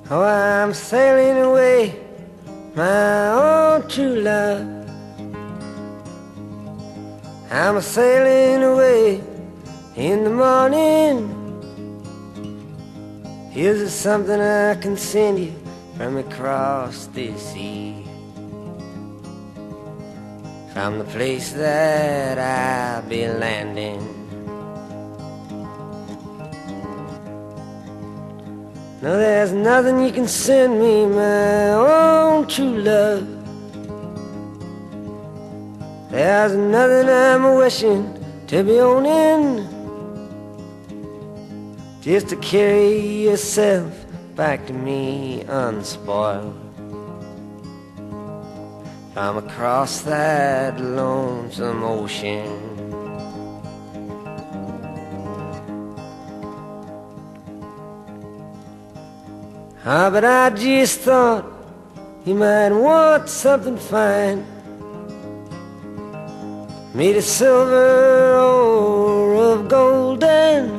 Oh, I'm sailing away, my own true love. I'm sailing away in the morning. Here's something I can send you from across this sea, from the place that I'll be landing. No, there's nothing you can send me, my own true love. There's nothing I'm wishing to be owning, just to carry yourself back to me unspoiled, from across that lonesome ocean. Ah, but I just thought you might want something fine, made of silver or of golden,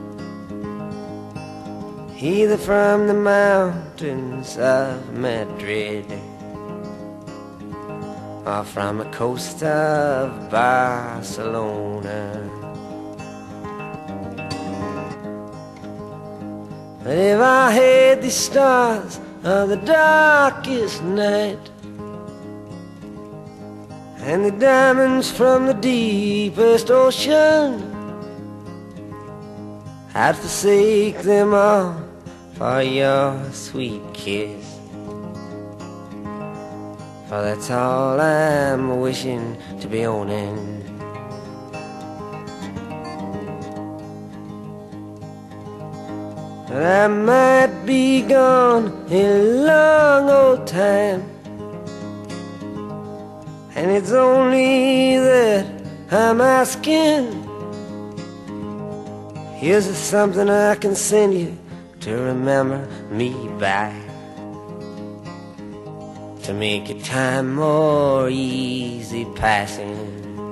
either from the mountains of Madrid or from the coast of Barcelona. But if I had the stars of the darkest night and the diamonds from the deepest ocean, I'd forsake them all for your sweet kiss, for that's all I'm wishing to be owning. But I might be gone a long old time, and it's only that I'm asking. Here's something I can send you to remember me by, to make your time more easy passing.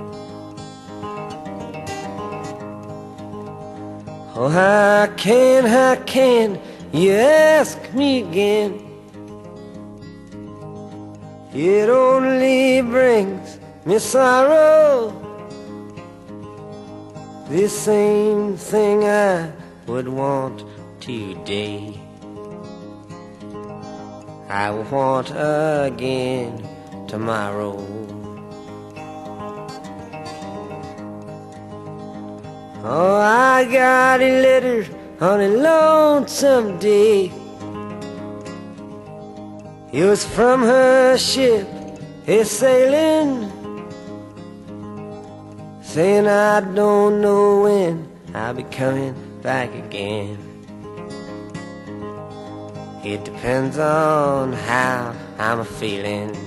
Oh, how can you ask me again? It only brings me sorrow, the same thing I would want today, I will want again tomorrow. Oh, I got a letter on a lonesome day. It was from her ship, a sailing, saying I don't know when I'll be coming back again. It depends on how I'm feeling.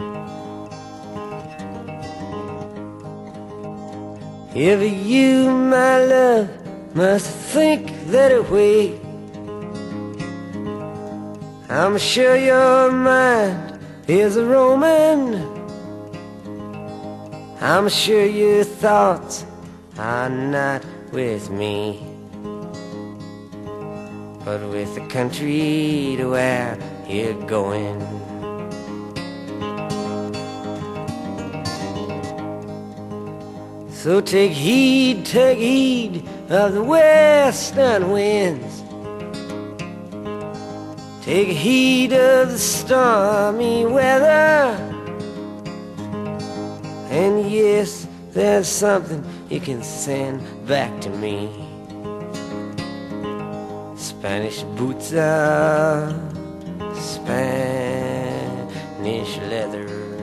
If you, my love, must think that way, I'm sure your mind is a roaming. I'm sure your thoughts are not with me, but with the country to where you're going. So take heed of the western winds, take heed of the stormy weather, and yes, there's something you can send back to me. Spanish boots of Spanish leather.